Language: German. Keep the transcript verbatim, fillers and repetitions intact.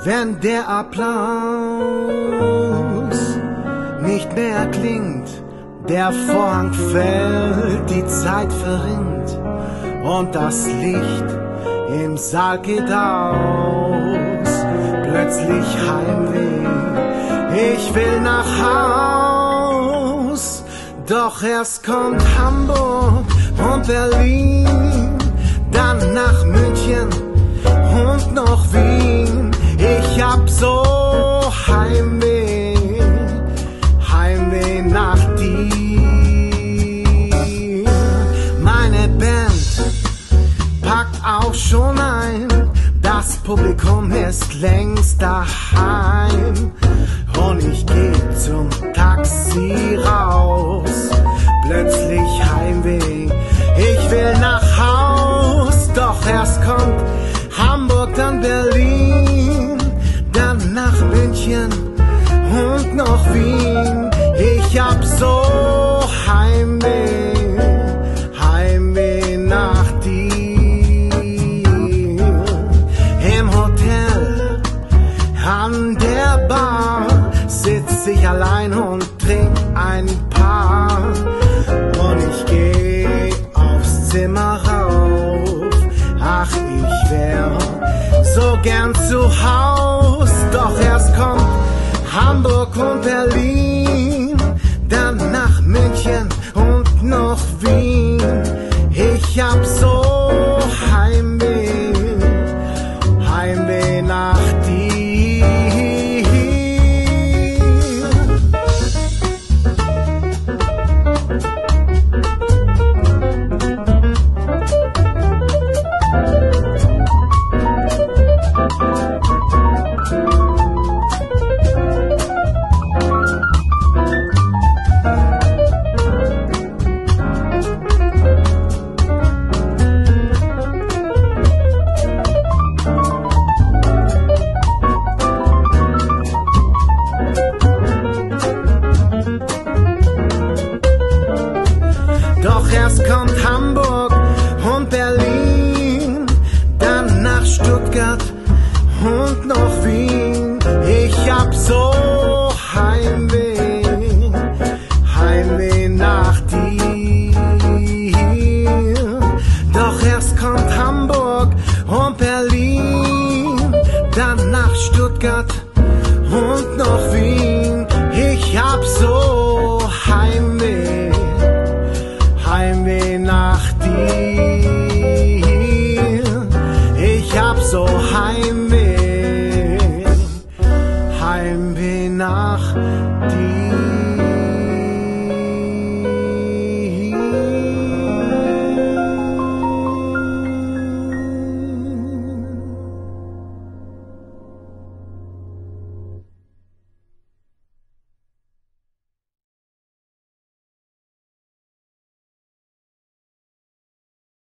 Wenn der Applaus nicht mehr klingt, der Vorhang fällt, die Zeit verrinnt und das Licht im Saal geht aus. Plötzlich Heimweh, ich will nach Haus. Doch erst kommt Hamburg und Berlin, dann nach München und noch Wien. Ich hab so Heimweh, Heimweh nach dir. Meine Band packt auch schon ein, das Publikum ist längst daheim. Und ich geh zum Taxi raus, plötzlich Heimweh, ich will nach Haus. Doch erst kommt Hamburg, dann Berlin, dann nach München und noch Wien. Ich hab so Heimweh, Heimweh nach dir. Im Hotel, an der Bar, sitz ich allein und trink ein paar. Und ich geh aufs Zimmer rauf, ach, ich wär so gern zu Haus. Doch erst kommt Hamburg und Berlin, dann nach München und noch Wien. Ich hab so Heimweh, Heimweh nach dir. Doch erst kommt Hamburg und Berlin, dann nach Stuttgart und noch Wien. Ich hab so Heimweh, Heimweh nach dir. Doch erst kommt Hamburg und Berlin, dann nach Stuttgart und noch Wien. Ich hab so Heimweh, Heimweh nach dir. Ich hab so Heimweh, Heimweh nach dir.